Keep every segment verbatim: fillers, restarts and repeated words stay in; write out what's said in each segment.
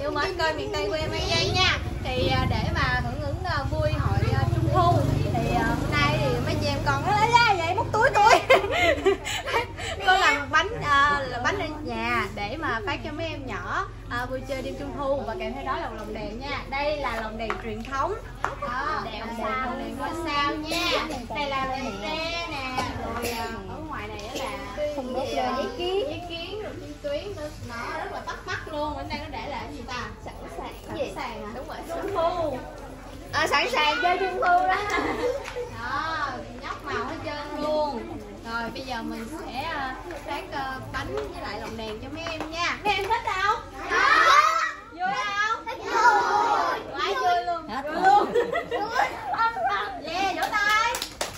yêu mến coi miền Tây của em An Giang nha. Thì để mà hưởng ứng vui hội Trung thu thì hôm nay thì mấy chị em còn nó lấy ra vậy móc túi tôi. Cô làm bánh à, là bánh ở nhà để mà phát cho mấy em nhỏ à, vui chơi đêm Trung thu, và kèm theo đó là lồng đèn nha. Đây là lồng đèn truyền thống. Đó, đèn sao, đèn ngôi sao nha. Đây là đèn tre nè. Rồi ở ngoài này là không đốt giấy kiến, giấy kiến rồi tuyến tuyến nữa, nó rất là bắt mắt luôn. Bên đây nó để là cái gì ta? Sẵn sàng. Sẵn gì? sàng à? Đúng rồi, Trung thu. À, sẵn sàng chơi Trung thu đó. Đó, nhóc màu hết trơn luôn. Rồi bây giờ mình sẽ uh, phát uh, bánh với lại lồng đèn cho mấy em nha. Mấy em thích không? Vui không? Thích vui. Quá vui luôn. Vui luôn. Yeah, vỗ tay.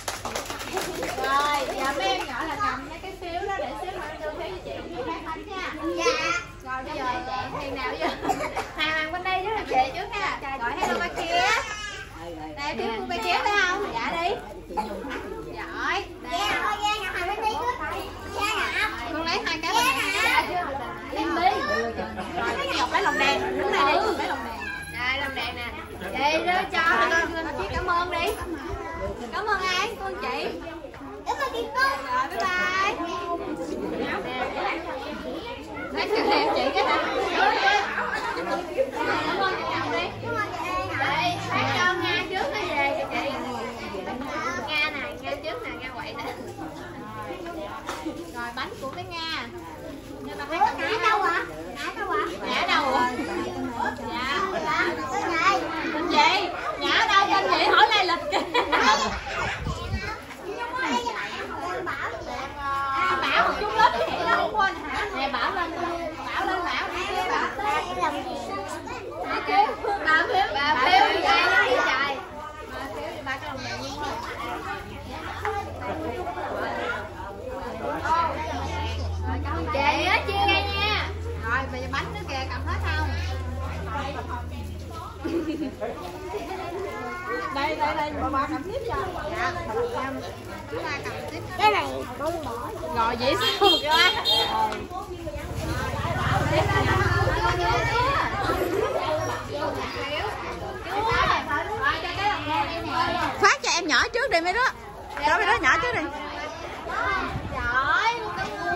Rồi, giờ mấy em nhỏ là cầm mấy cái phiếu đó để xếp lại đưa phiếu cho chị cũng phát bánh nha. Dạ. Rồi bây giờ hàng nào giờ? Hàng hàng bên đây trước là chị trước nha. Rồi hello ba kia. Đây phiếu của ba kia phải không? Dạ đi. Giỏi. Dạ, thôi Giang ngọc bên đây trước. Giang ngọc. Con lấy hai cái bên này. Dạ chưa? Em đi. Rồi Ngọc lấy lồng đèn. Đứng đây đi, lấy lồng đèn. Đây lồng đèn nè. Chị đó cho con chị cảm ơn đi. Cảm ơn ai? Con chị. Cảm ơn chị cô. Rồi bye bye. Lấy cái này chị cái này. Cảm ơn chị Ngọc đi. Cảm ơn chị An. Đây, phát cho Nga trước nó về cho chị. Nga nè, Nga trước nè, Nga quậy nè. Rồi bánh của cái Nga. Ủa, ngã đâu ạ? Ngã đâu ạ? Ngã đâu ạ? Dạ. Tên gì? Tên gì? Ngã đâu tên gì? Hỏi lai lịch kìa. À, Bảo một chút lớp vậy đâu không quên hả? Nè Bảo lên, Bảo lên Bảo đi kia Bảo. Đi kia. Bà phiếu, bà phiếu đi trời đi trời. Bà phiếu đi ba cái lồng đèn luôn rồi. Chị á chia ra nha. Rồi bây giờ bánh nữa kìa, cầm hết không? Đây đây đây, bà ba cầm tiếp cho. Dạ. Chúng ta cầm tiếp. Cái này không bỏ. Rồi vậy sao một cái phát cho em nhỏ trước đi mấy đứa. Cho mấy đứa nhỏ trước đi. Giỏi.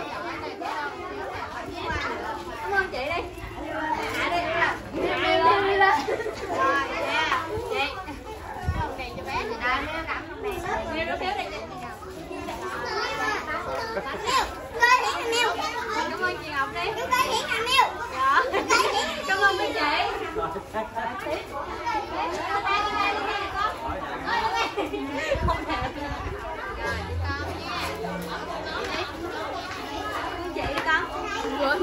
Cảm ơn chị đi. Hạ đi. Hạ đi lên. Rồi nha. Chị. Đèn cho bé chị đây. Nêu đứa phiếu đi chị. Cảm ơn chị Ngọc đi. Cảm ơn mấy chị. Không thể. Rồi con nha. Chị đi con. Rồi.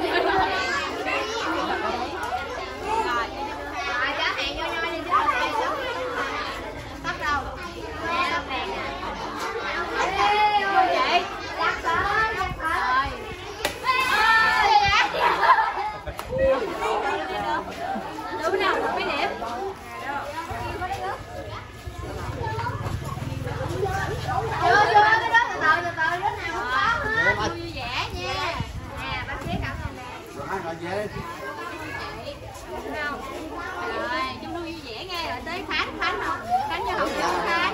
Rồi cháu hẹn vô nhau đi chứ. Tắt đâu. Nè tắt đèn nè. Chị. Tắt rồi. Đúng nào một cái điểm. Chưa chưa cái đó từ từ từ từ đứa nào không có hết. Vui vẻ nha. Nè bác sĩ cảm ơn nè. Đúng không? Rồi chung thu vui vẻ nghe rồi tới Khánh Khánh không? Khánh cho Hồng được Khánh.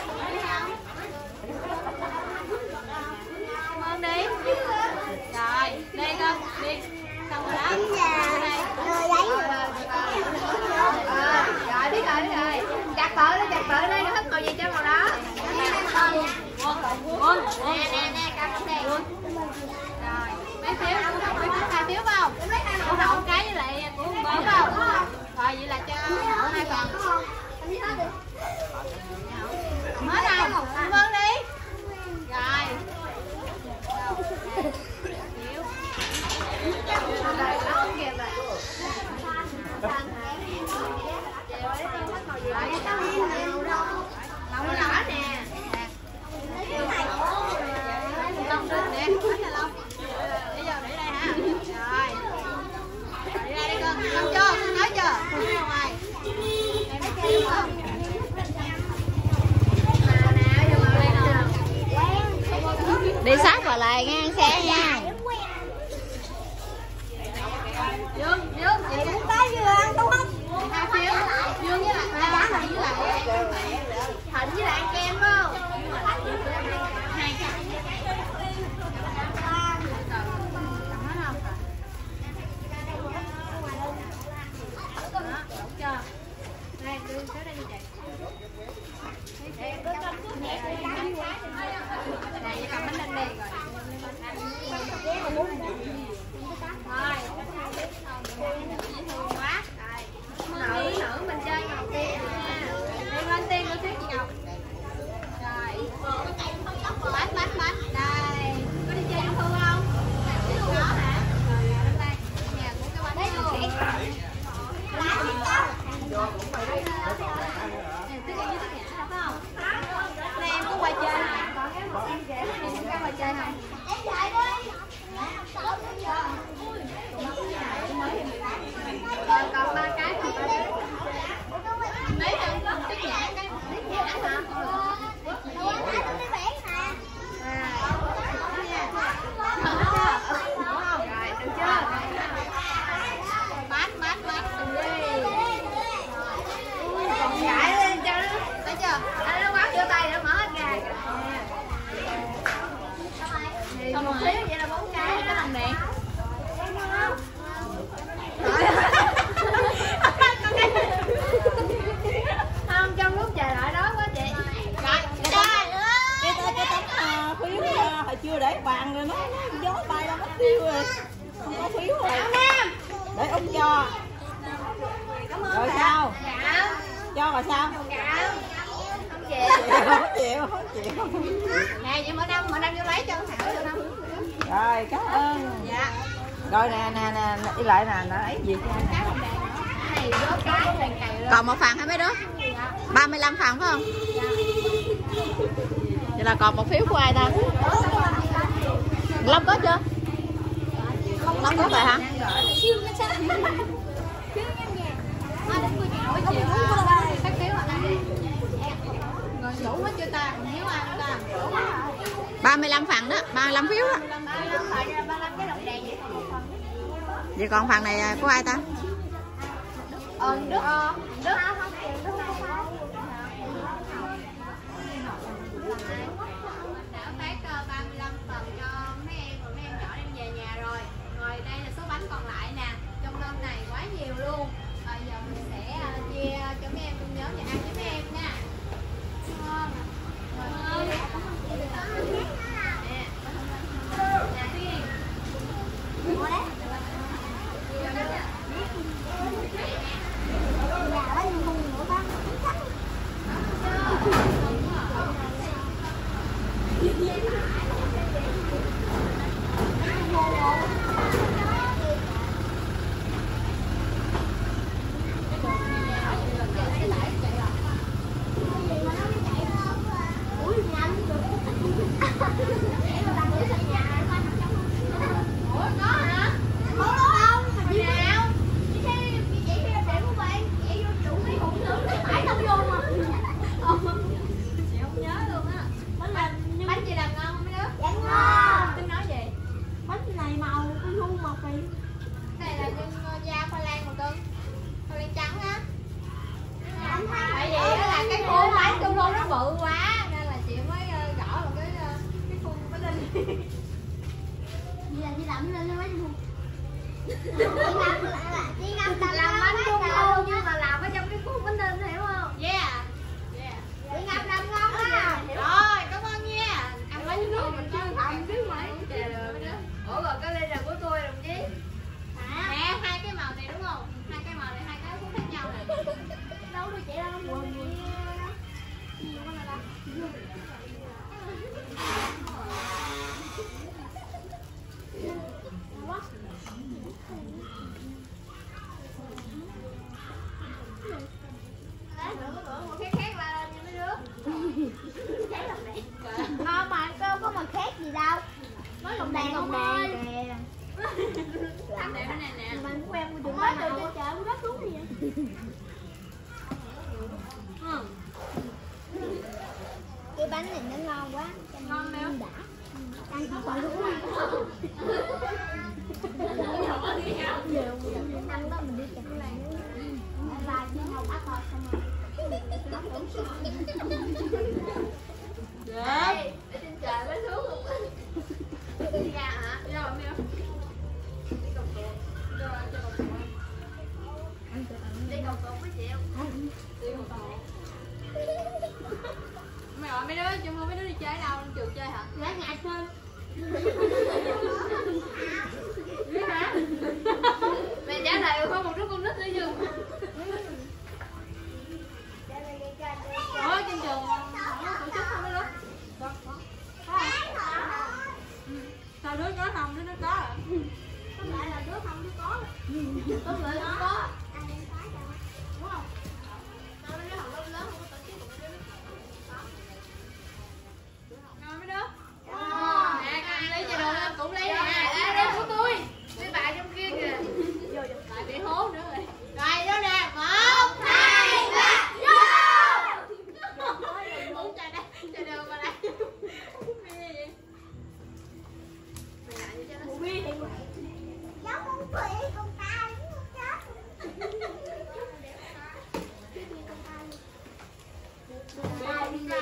Cảm ơn đi. Rồi đi con đi. Xong rồi đó. Rồi đấy. À, rồi biết rồi biết rồi. Chặt tự đi chặt tự đi, thích màu gì cho màu đó. Quân nè nè nè cầm con đèn. Rồi mấy phiếu mấy phiếu hai phiếu phải không? Cô đậu cái với lại của con bớt không? Rồi vậy là cho hai phần. Hết không? Cảm ơn đi. Rồi. Màu đỏ nè. Long đinh nè, bánh này Long. Bây giờ để đây ha. Rồi. Đi ra đi con. Xong chưa? Nói chưa? Nói ngoài. Em phiếu rồi. Không có phiếu rồi. Để ông cho. Rồi sao? Cho rồi sao? Không chịu. Không chịu, không chịu. Nè, vậy mở năm, mở năm vô lấy cho Thảo được không? Rồi, cảm ơn. Dạ. Rồi nè, nè, nè, đi lại nè, nó ấy gì cho còn một phần hả mấy đứa? ba mươi lăm phần phải không? Vậy là còn một phiếu của ai ta? Long có chưa? Long có rồi hả? ba mươi lăm phần đó, ba mươi lăm phiếu đó. Vậy còn phần này của ai ta? Ờ, Đức. Đức. ba mươi lăm phần cho mấy em và mấy em nhỏ đem về nhà rồi. Rồi đây là số bánh còn lại nè. Trong mâm này quá nhiều luôn. Rồi giờ mình sẽ chia cho mấy em cùng nhớ và ăn với mấy em nha. Ngon. Rồi. Nè. Nè Tiên. Ngồi đấy. Bự quá nên là chị mới uh, gõ vào cái uh, cái khung cái linh. Giờ chị làm lên mấy khung. Chị làm làm làm bánh trung thu nhưng mà làm ở trong cái khung bánh linh hiểu không? Yeah. Yeah. Chị làm làm ngon á. Rồi, cảm ơn nha. Ăn bánh nước mình chưa làm chứ mày. Ủa rồi cái ly là của tôi đồng chí. Nè, hai cái màu này đúng không? Hai cái màu này hai cái cũng khác nhau nè. Đâu được chị đâu. Ngon mà cơm có mà khác gì đâu. Mới lồng đèn không ơi. Làm đẹp cái này nè. Mình quen mua đường mới từ trên chợ mua đất đúng gì vậy? Ừ. Cái bánh này nó ngon quá. Ngon nè. Đã. Ăn không còn đúng không? Ăn đó mình đi chặt cái này. Và nhưng không bắt thôi xong rồi. Đây, ở trên trời mới xuống luôn. Đi ra hả? Đi đâu em đi? Đi cầu cột. Đi đâu cho cầu cột. Đi cầu cột với chị không? Đi cầu cột. Mày gọi mấy đứa, chung không mấy đứa đi chơi đâu, trường chơi hả? Lấy nhà trên. Biết hả? Mày trả lời có một đứa con nít nữa chưa? Ủa trên trường không có tổ chức không mấy đứa? Sao đứa có không, đứa nó có à? Có lại là đứa không đứa có. Có lại không có. Đúng không? Sao mấy đứa học lớp lớn không có tổ chức của mấy đứa? Ngon mấy đứa? Nè, con lấy cho đồ em cũng lấy nè. Đây, đây của tôi. Với bà trong kia kìa. Vô giùm bà bị hố nữa rồi. Rồi đó nè, một, hai, ba, vô! Muốn cho đây, cho đường vào đây. Mày lại cho nó bia. Cháu muốn quỷ con ta muốn chết. Bia con ta.